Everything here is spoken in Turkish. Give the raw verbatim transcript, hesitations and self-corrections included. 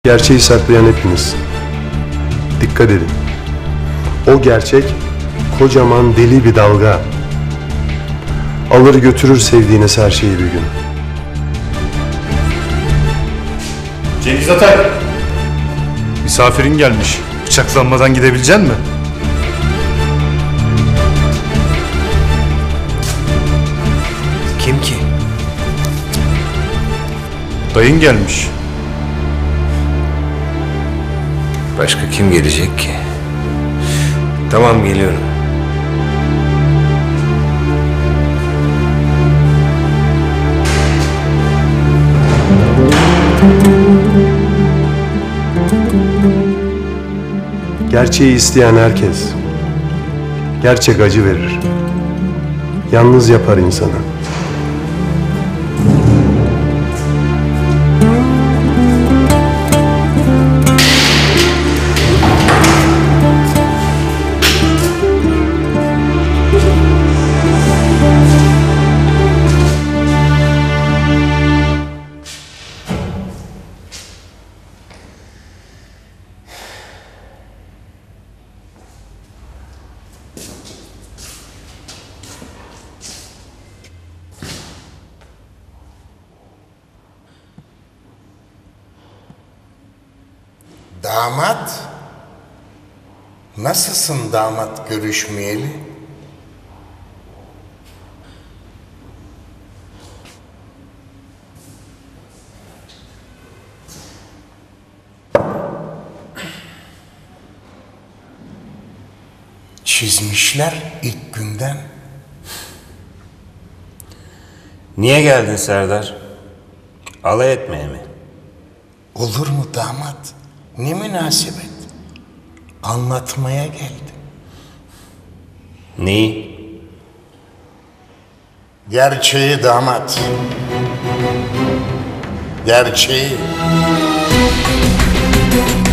Gerçeği saklayan hepiniz. Dikkat edin. O gerçek kocaman deli bir dalga. Alır götürür sevdiğiniz her şeyi bir gün. Cengiz Atay! Misafirin gelmiş. Bıçaklanmadan gidebilecek mi? Kim ki? Dayın gelmiş. Başka kim gelecek ki? Tamam, geliyorum. Gerçeği isteyen herkes. Gerçek acı verir. Yalnız yapar insanı. Damat? Nasılsın damat görüşmeyeli? Çizmişler ilk günden. Niye geldin Serdar? Alay etmeye mi? Olur mu damat? Ne münasebet? Anlatmaya geldim. Neyi? Gerçeği damat. Gerçeği.